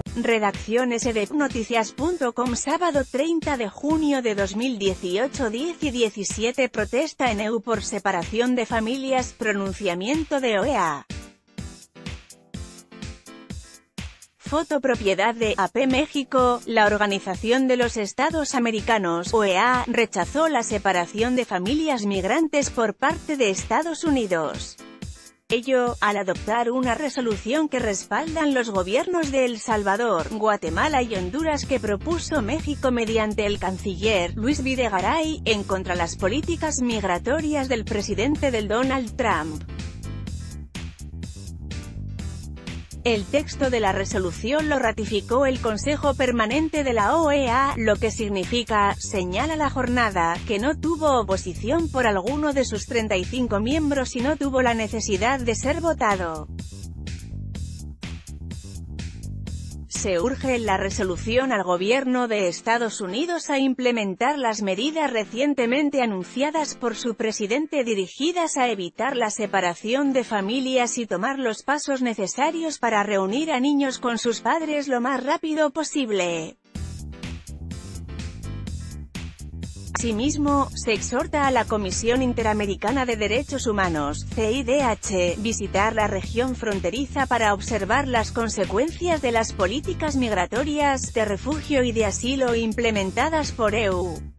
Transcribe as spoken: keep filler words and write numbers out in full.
Redacción S D Noticias punto com Sábado treinta de junio de dos mil dieciocho diez y diecisiete Protesta en E U por separación de familias, pronunciamiento de O E A. Foto propiedad de A P México. La Organización de los Estados Americanos, O E A, rechazó la separación de familias migrantes por parte de Estados Unidos. Ello, al adoptar una resolución que respaldan los gobiernos de El Salvador, Guatemala y Honduras que propuso México mediante el canciller, Luis Videgaray, en contra las políticas migratorias del presidente del Donald Trump. El texto de la resolución lo ratificó el Consejo Permanente de la O E A, lo que significa, señala la jornada, que no tuvo oposición por alguno de sus treinta y cinco miembros y no tuvo la necesidad de ser votado. Se urge en la resolución al gobierno de Estados Unidos a implementar las medidas recientemente anunciadas por su presidente dirigidas a evitar la separación de familias y tomar los pasos necesarios para reunir a niños con sus padres lo más rápido posible. Asimismo, se exhorta a la Comisión Interamericana de Derechos Humanos, C I D H, visitar la región fronteriza para observar las consecuencias de las políticas migratorias, de refugio y de asilo implementadas por E U.